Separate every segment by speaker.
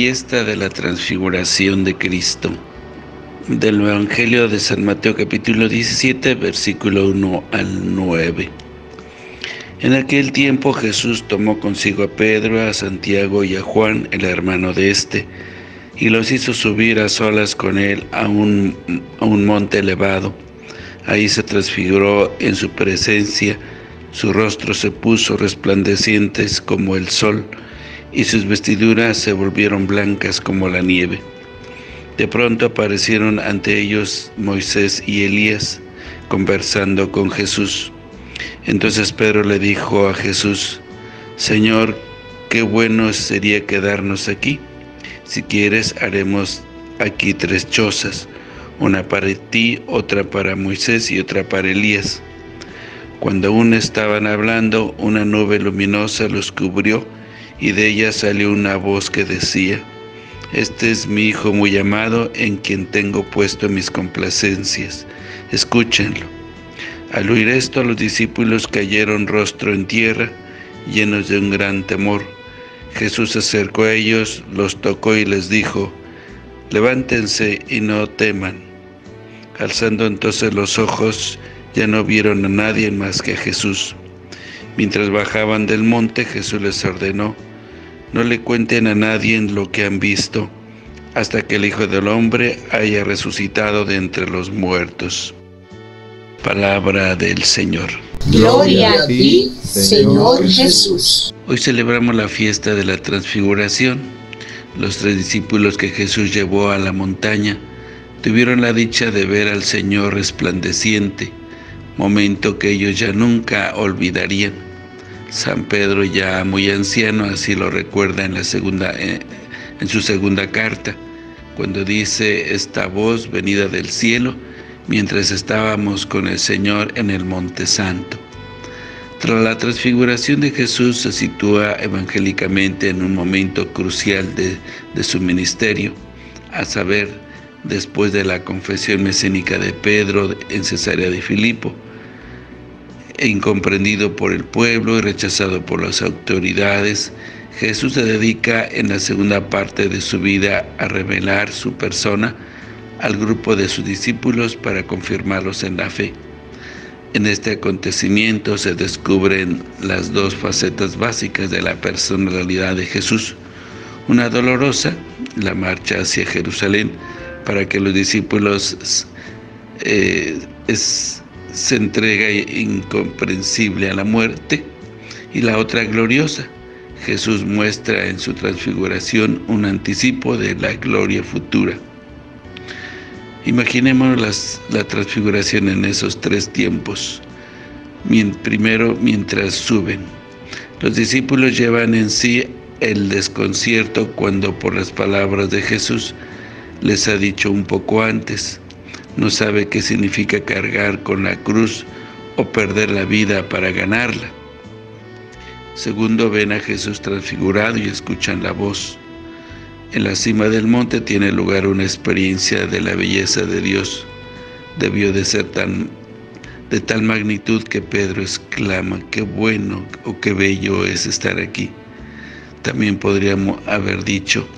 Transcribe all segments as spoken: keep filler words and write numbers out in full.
Speaker 1: fiesta de la transfiguración de Cristo. Del Evangelio de San Mateo capítulo diecisiete, versículo uno al nueve. En aquel tiempo Jesús tomó consigo a Pedro, a Santiago y a Juan, el hermano de éste, y los hizo subir a solas con él a un, a un monte elevado. Ahí se transfiguró en su presencia, su rostro se puso resplandecientes como el sol, y sus vestiduras se volvieron blancas como la nieve. De pronto aparecieron ante ellos Moisés y Elías, conversando con Jesús. Entonces Pedro le dijo a Jesús: Señor, qué bueno sería quedarnos aquí. Si quieres, haremos aquí tres chozas, una para ti, otra para Moisés y otra para Elías. Cuando aún estaban hablando, una nube luminosa los cubrió, y de ella salió una voz que decía: Este es mi Hijo muy amado, en quien tengo puesto mis complacencias. Escúchenlo. Al oír esto, los discípulos cayeron rostro en tierra, llenos de un gran temor. Jesús se acercó a ellos, los tocó y les dijo: Levántense y no teman. Alzando entonces los ojos, ya no vieron a nadie más que a Jesús. Mientras bajaban del monte, Jesús les ordenó: No le cuenten a nadie lo que han visto, hasta que el Hijo del Hombre haya resucitado de entre los muertos. Palabra del Señor.
Speaker 2: Gloria a ti, Señor Jesús.
Speaker 1: Hoy celebramos la fiesta de la Transfiguración. Los tres discípulos que Jesús llevó a la montaña tuvieron la dicha de ver al Señor resplandeciente, momento que ellos ya nunca olvidarían. San Pedro, ya muy anciano, así lo recuerda en, la segunda, eh, en su segunda carta, cuando dice: esta voz venida del cielo, mientras estábamos con el Señor en el Monte Santo. Tras la transfiguración de Jesús se sitúa evangélicamente en un momento crucial de, de su ministerio, a saber, después de la confesión mesiánica de Pedro en Cesarea de Filipo, e incomprendido por el pueblo y rechazado por las autoridades, Jesús se dedica en la segunda parte de su vida a revelar su persona al grupo de sus discípulos para confirmarlos en la fe. En este acontecimiento se descubren las dos facetas básicas de la personalidad de Jesús: una dolorosa, la marcha hacia Jerusalén, para que los discípulos eh, es, se entrega incomprensible a la muerte, y la otra gloriosa. Jesús muestra en su transfiguración un anticipo de la gloria futura. Imaginemos las, la transfiguración en esos tres tiempos. Primero, mientras suben. Los discípulos llevan en sí el desconcierto cuando, por las palabras de Jesús, les ha dicho un poco antes: no sabe qué significa cargar con la cruz o perder la vida para ganarla. Segundo, ven a Jesús transfigurado y escuchan la voz. En la cima del monte tiene lugar una experiencia de la belleza de Dios. Debió de ser tan, de tal magnitud que Pedro exclama: qué bueno o qué bello es estar aquí. También podríamos haber dicho: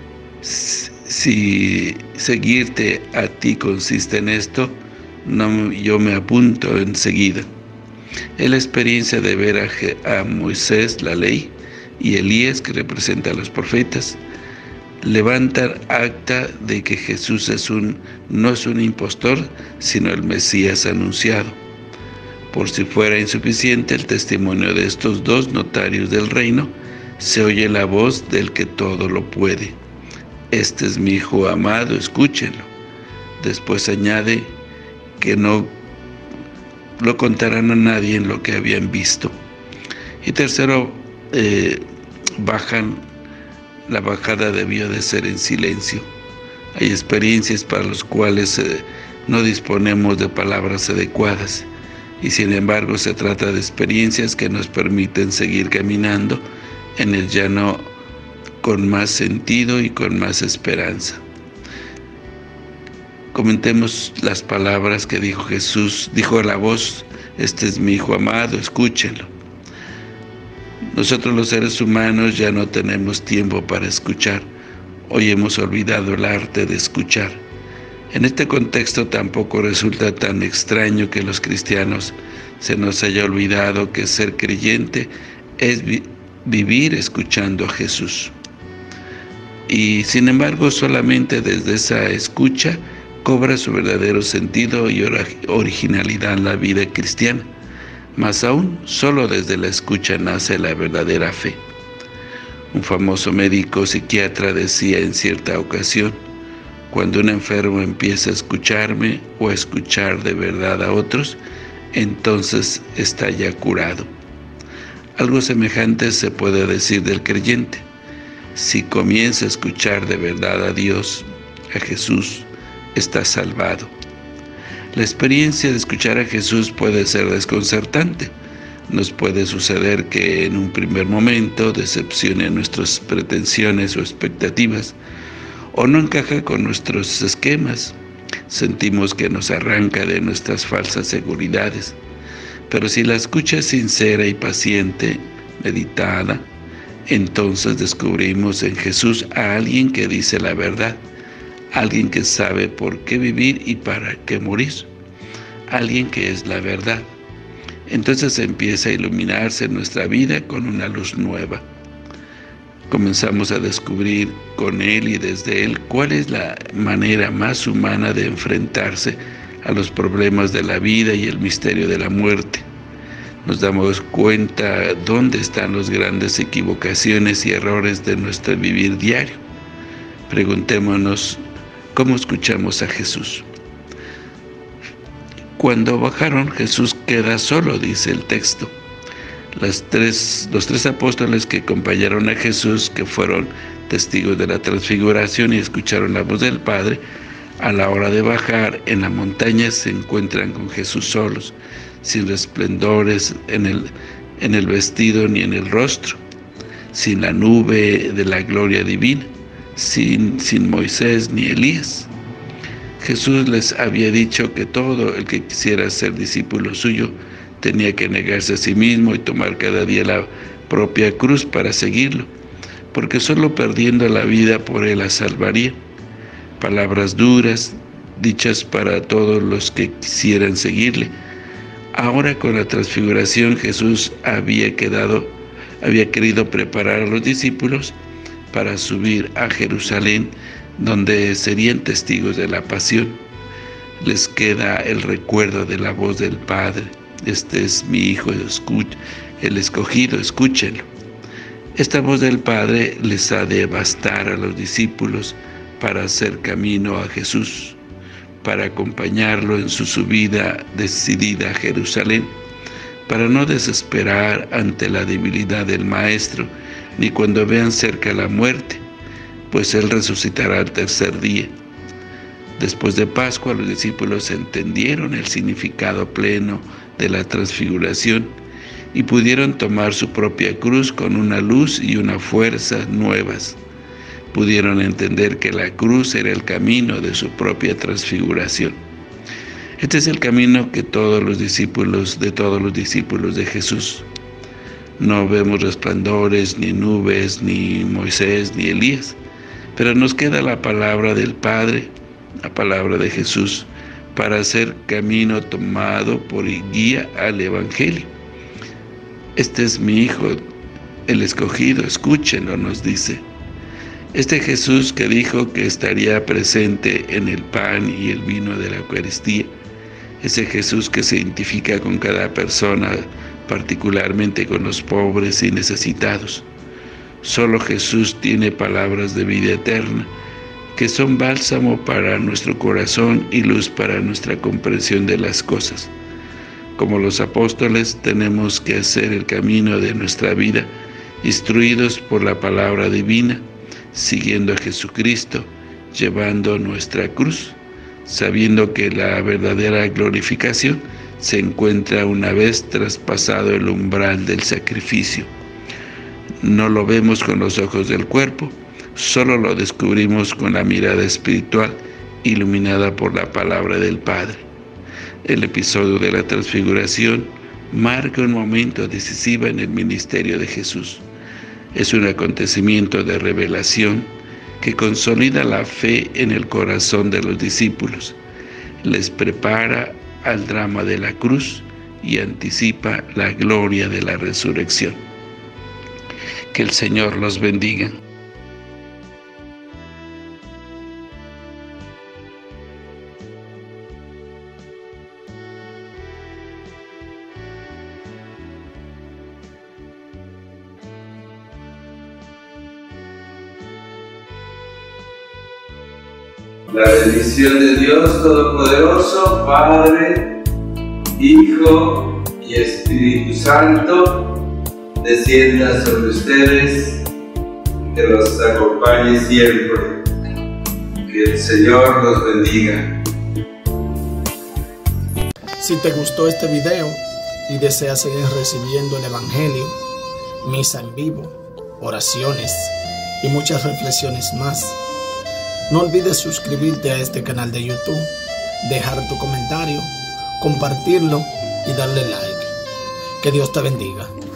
Speaker 1: si seguirte a ti consiste en esto, no, yo me apunto enseguida. Es la experiencia de ver a, a Moisés, la ley, y Elías, que representa a los profetas, levantan acta de que Jesús es un, no es un impostor, sino el Mesías anunciado. Por si fuera insuficiente el testimonio de estos dos notarios del reino, se oye la voz del que todo lo puede: Este es mi Hijo amado, escúchenlo. Después añade que no lo contarán a nadie en lo que habían visto. Y tercero, eh, bajan, la bajada debió de ser en silencio. Hay experiencias para las cuales eh, no disponemos de palabras adecuadas, y sin embargo se trata de experiencias que nos permiten seguir caminando en el llano con más sentido y con más esperanza. Comentemos las palabras que dijo Jesús, dijo la voz: este es mi Hijo amado, escúchenlo. Nosotros los seres humanos ya no tenemos tiempo para escuchar, Hoy hemos olvidado el arte de escuchar. En este contexto tampoco resulta tan extraño que los cristianos se nos haya olvidado que ser creyente es vi- vivir escuchando a Jesús. Y sin embargo, solamente desde esa escucha cobra su verdadero sentido y originalidad en la vida cristiana. Más aún, solo desde la escucha nace la verdadera fe. Un famoso médico psiquiatra decía en cierta ocasión: cuando un enfermo empieza a escucharme o a escuchar de verdad a otros, entonces está ya curado. Algo semejante se puede decir del creyente. Si comienza a escuchar de verdad a Dios, a Jesús, está salvado. La experiencia de escuchar a Jesús puede ser desconcertante. Nos puede suceder que en un primer momento decepcione nuestras pretensiones o expectativas, o no encaja con nuestros esquemas. Sentimos que nos arranca de nuestras falsas seguridades. Pero si la escucha es sincera y paciente, meditada, entonces descubrimos en Jesús a alguien que dice la verdad, alguien que sabe por qué vivir y para qué morir, alguien que es la verdad. Entonces empieza a iluminarse nuestra vida con una luz nueva. Comenzamos a descubrir con Él y desde Él cuál es la manera más humana de enfrentarse a los problemas de la vida y el misterio de la muerte. Nos damos cuenta dónde están las grandes equivocaciones y errores de nuestro vivir diario. Preguntémonos, ¿cómo escuchamos a Jesús? Cuando bajaron, Jesús queda solo, dice el texto. Las tres, los tres apóstoles que acompañaron a Jesús, que fueron testigos de la transfiguración y escucharon la voz del Padre, a la hora de bajar en la montaña se encuentran con Jesús solos, sin resplendores en el, en el vestido ni en el rostro, sin la nube de la gloria divina, sin, sin Moisés ni Elías. Jesús les había dicho que todo el que quisiera ser discípulo suyo tenía que negarse a sí mismo y tomar cada día la propia cruz para seguirlo, porque solo perdiendo la vida por él la salvaría. Palabras duras, dichas para todos los que quisieran seguirle. Ahora con la transfiguración Jesús había quedado, había querido preparar a los discípulos para subir a Jerusalén, donde serían testigos de la pasión. Les queda el recuerdo de la voz del Padre: este es mi Hijo, el escogido, escúchenlo. Esta voz del Padre les ha de bastar a los discípulos para hacer camino a Jesús, para acompañarlo en su subida decidida a Jerusalén, para no desesperar ante la debilidad del Maestro, ni cuando vean cerca la muerte, pues Él resucitará al tercer día. Después de Pascua, los discípulos entendieron el significado pleno de la transfiguración y pudieron tomar su propia cruz con una luz y una fuerza nuevas. Pudieron entender que la cruz era el camino de su propia transfiguración. Este es el camino que todos los discípulos, de todos los discípulos de Jesús. No vemos resplandores, ni nubes, ni Moisés, ni Elías, pero nos queda la palabra del Padre, la palabra de Jesús, para hacer camino tomado por guía al Evangelio. Este es mi Hijo, el escogido, escúchenlo, nos dice. Este Jesús que dijo que estaría presente en el pan y el vino de la Eucaristía, ese Jesús que se identifica con cada persona, particularmente con los pobres y necesitados. Solo Jesús tiene palabras de vida eterna, que son bálsamo para nuestro corazón y luz para nuestra comprensión de las cosas. Como los apóstoles, tenemos que hacer el camino de nuestra vida, instruidos por la palabra divina, siguiendo a Jesucristo, llevando nuestra cruz, sabiendo que la verdadera glorificación se encuentra una vez traspasado el umbral del sacrificio. No lo vemos con los ojos del cuerpo, solo lo descubrimos con la mirada espiritual, iluminada por la palabra del Padre. El episodio de la transfiguración marca un momento decisivo en el ministerio de Jesús. Es un acontecimiento de revelación que consolida la fe en el corazón de los discípulos, les prepara al drama de la cruz y anticipa la gloria de la resurrección. Que el Señor los bendiga.
Speaker 3: La bendición de Dios Todopoderoso, Padre, Hijo y Espíritu Santo, descienda sobre ustedes, que los acompañe siempre. Que el Señor los bendiga.
Speaker 4: Si te gustó este video y deseas seguir recibiendo el Evangelio, misa en vivo, oraciones y muchas reflexiones más, no olvides suscribirte a este canal de YouTube, dejar tu comentario, compartirlo y darle like. Que Dios te bendiga.